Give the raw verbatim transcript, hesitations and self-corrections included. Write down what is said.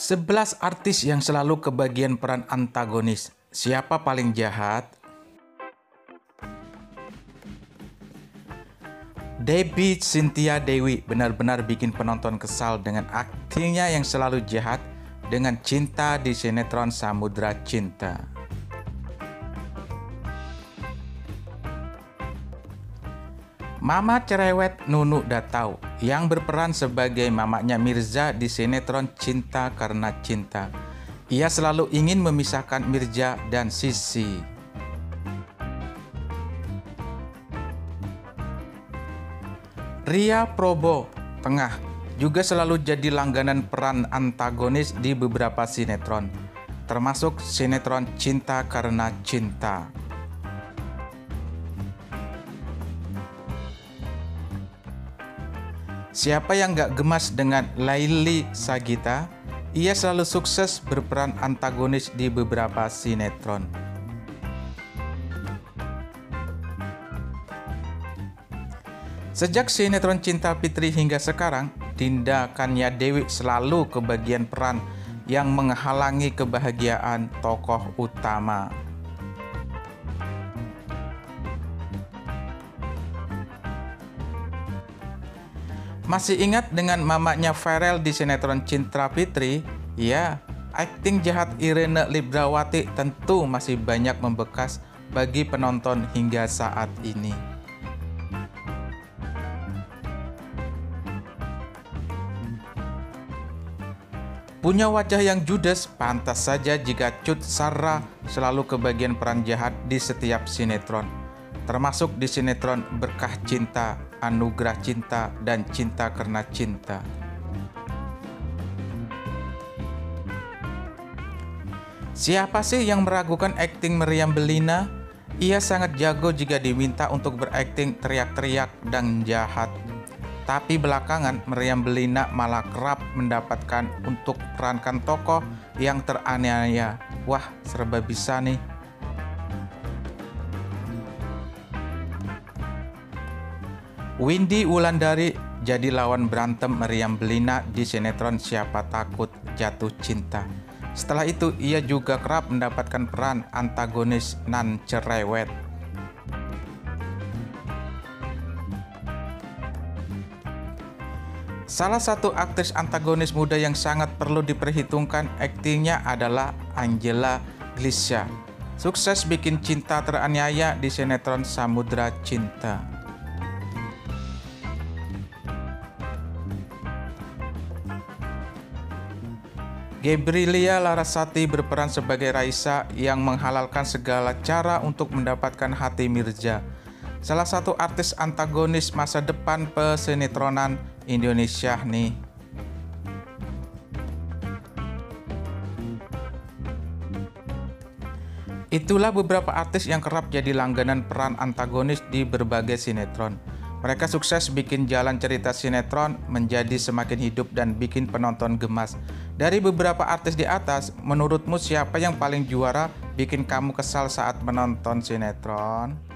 Sebelas artis yang selalu kebagian peran antagonis. Siapa paling jahat? Debbie Cynthia Dewi benar-benar bikin penonton kesal dengan aktingnya yang selalu jahat dengan cinta di sinetron Samudra Cinta. Mama cerewet Nunu Datau yang berperan sebagai mamanya Mirza di sinetron Cinta Karena Cinta. Ia selalu ingin memisahkan Mirza dan Sisi. Ria Probo Tengah juga selalu jadi langganan peran antagonis di beberapa sinetron, termasuk sinetron Cinta Karena Cinta. Siapa yang gak gemas dengan Laili Sagita? Ia selalu sukses berperan antagonis di beberapa sinetron. Sejak sinetron Cinta Fitri hingga sekarang, Dinda Kanya Dewi selalu kebagian peran yang menghalangi kebahagiaan tokoh utama. Masih ingat dengan mamanya Farel di sinetron Cinta Fitri? Ya, akting jahat Irene Librawati tentu masih banyak membekas bagi penonton hingga saat ini. Punya wajah yang judes, pantas saja jika Cut Sarah selalu kebagian peran jahat di setiap sinetron, termasuk di sinetron Berkah Cinta, Anugerah Cinta, dan Cinta Karena Cinta. Siapa sih yang meragukan akting Meriam Bellina? Ia sangat jago jika diminta untuk berakting teriak-teriak dan jahat. Tapi belakangan Meriam Bellina malah kerap mendapatkan untuk perankan tokoh yang teraniaya. Wah, serba bisa nih. Windy Wulandari jadi lawan berantem Meriam Bellina di sinetron Siapa Takut Jatuh Cinta. Setelah itu ia juga kerap mendapatkan peran antagonis Nan Cerewet. Salah satu aktris antagonis muda yang sangat perlu diperhitungkan aktingnya adalah Angela Glisha. Sukses bikin cinta teraniaya di sinetron Samudra Cinta. Gabriela Larasati berperan sebagai Raisa yang menghalalkan segala cara untuk mendapatkan hati Mirza, salah satu artis antagonis masa depan pesinetроnan Indonesia nih. Itulah beberapa artis yang kerap jadi langganan peran antagonis di berbagai sinetron. Mereka sukses bikin jalan cerita sinetron menjadi semakin hidup dan bikin penonton gemas. Dari beberapa artis di atas, menurutmu siapa yang paling juara bikin kamu kesal saat menonton sinetron?